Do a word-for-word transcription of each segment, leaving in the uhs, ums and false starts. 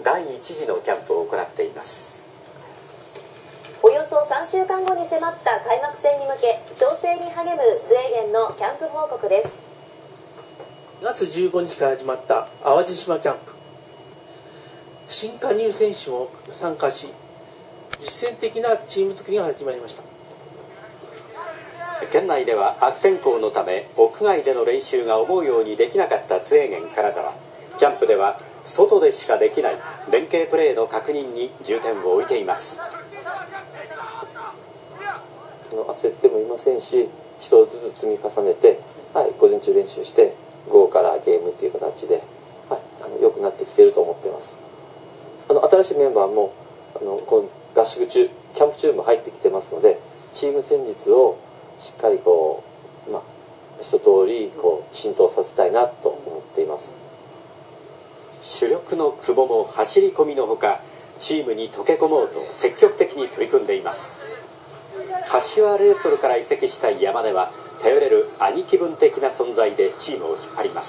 だいいち次のキャンプを行っています。 およそさんしゅうかんごに迫った開幕戦に向け調整に励むズエゲンのキャンプ報告です。 しがつじゅうごにちから始まった淡路島キャンプ。新加入選手も参加し、実践的なチーム作りが始まりました。 県内では悪天候のため屋外での練習が思うようにできなかったズエゲン金沢。キャンプでは外でしかできない連携プレーの確認に重点を置いています。 焦ってもいませんし、一つずつ積み重ねて、はい、午前中練習して午後からゲームっていう形で、はい、あの良くなってきていると思っています。あの新しいメンバーもあのこの合宿中キャンプ中も入ってきてますので、チーム戦術をしっかりこう、まあ、一通りこう浸透させたいなと思っています。 主力の久保も走り込みのほか、チームに溶け込もうと積極的に取り組んでいます。柏レイソルから移籍した山根は頼れる兄貴分的な存在でチームを引っ張ります。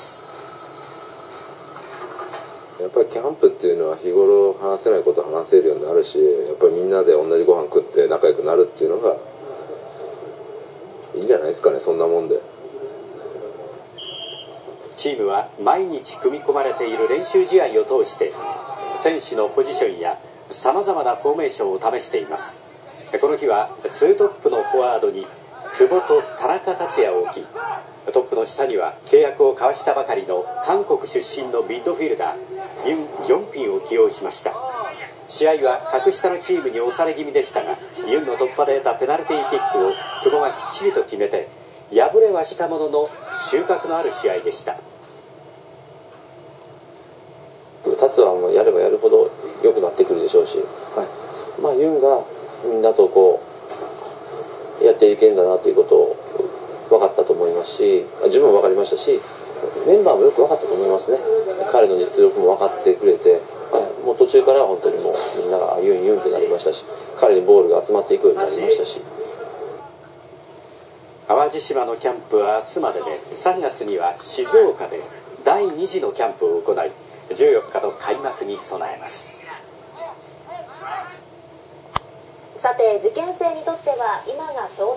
やっぱりキャンプっていうのは日頃話せないことを話せるようになるし、やっぱりみんなで同じご飯食って仲良くなるっていうのがいいんじゃないですかね。そんなもんでチームは毎日組み込まれている練習試合を通して選手のポジションやさまざまなフォーメーションを試しています。この日はツートップのフォワードに久保と田中達也を置き、トップの下には契約を交わしたばかりの韓国出身のミッドフィルダーユン・ジョンピンを起用しました。試合は格下のチームに押され気味でしたが、ユンの突破で得たペナルティーキックを久保がきっちりと決めて、敗れはしたものの収穫のある試合でした。 達也もやればやるほど良くなってくるでしょうし、はい、まあユンがみんなとこうやっていけるんだなということを分かったと思いますし、自分も分かりましたし、メンバーもよく分かったと思いますね。彼の実力も分かってくれて、はい、もう途中から本当にもうみんながユンユンってなりましたし、彼にボールが集まっていくようになりましたし。 淡路島のキャンプは明日までで、さんがつには静岡でだいに次のキャンプを行い、じゅうよっかの開幕に備えます。 さて受験生にとっては今が正